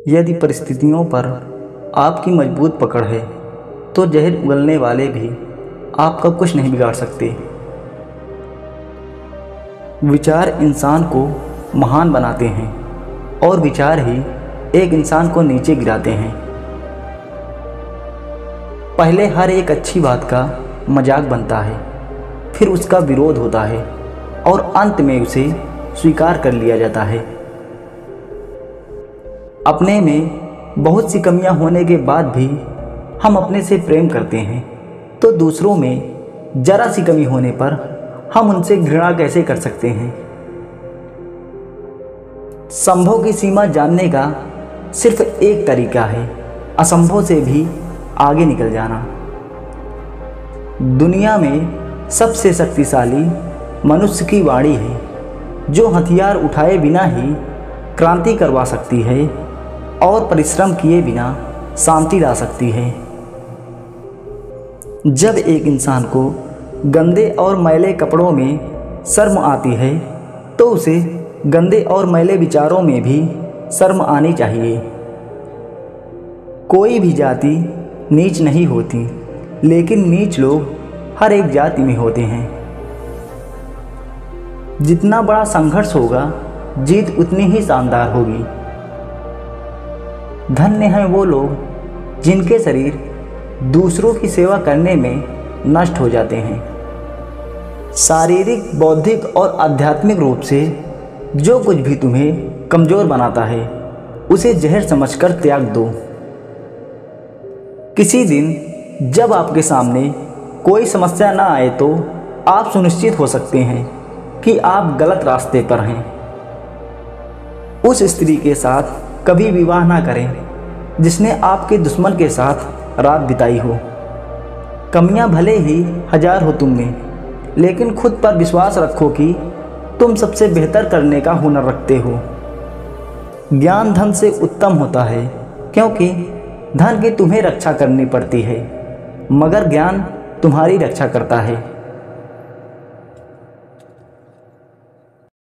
यदि परिस्थितियों पर आपकी मजबूत पकड़ है तो जहर उगलने वाले भी आपका कुछ नहीं बिगाड़ सकते। विचार इंसान को महान बनाते हैं और विचार ही एक इंसान को नीचे गिराते हैं। पहले हर एक अच्छी बात का मजाक बनता है, फिर उसका विरोध होता है और अंत में उसे स्वीकार कर लिया जाता है। अपने में बहुत सी कमियां होने के बाद भी हम अपने से प्रेम करते हैं, तो दूसरों में जरा सी कमी होने पर हम उनसे घृणा कैसे कर सकते हैं। संभव की सीमा जानने का सिर्फ एक तरीका है, असंभव से भी आगे निकल जाना। दुनिया में सबसे शक्तिशाली मनुष्य की वाणी है, जो हथियार उठाए बिना ही क्रांति करवा सकती है और परिश्रम किए बिना शांति ला सकती है। जब एक इंसान को गंदे और मैले कपड़ों में शर्म आती है, तो उसे गंदे और मैले विचारों में भी शर्म आनी चाहिए। कोई भी जाति नीच नहीं होती, लेकिन नीच लोग हर एक जाति में होते हैं। जितना बड़ा संघर्ष होगा, जीत उतनी ही शानदार होगी। धन्य हैं वो लोग जिनके शरीर दूसरों की सेवा करने में नष्ट हो जाते हैं। शारीरिक, बौद्धिक और आध्यात्मिक रूप से जो कुछ भी तुम्हें कमज़ोर बनाता है, उसे जहर समझकर त्याग दो। किसी दिन जब आपके सामने कोई समस्या ना आए, तो आप सुनिश्चित हो सकते हैं कि आप गलत रास्ते पर हैं। उस स्त्री के साथ कभी विवाह ना करें जिसने आपके दुश्मन के साथ रात बिताई हो। कमियां भले ही हजार हो तुम में, लेकिन खुद पर विश्वास रखो कि तुम सबसे बेहतर करने का हुनर रखते हो। ज्ञान धन से उत्तम होता है, क्योंकि धन की तुम्हें रक्षा करनी पड़ती है, मगर ज्ञान तुम्हारी रक्षा करता है।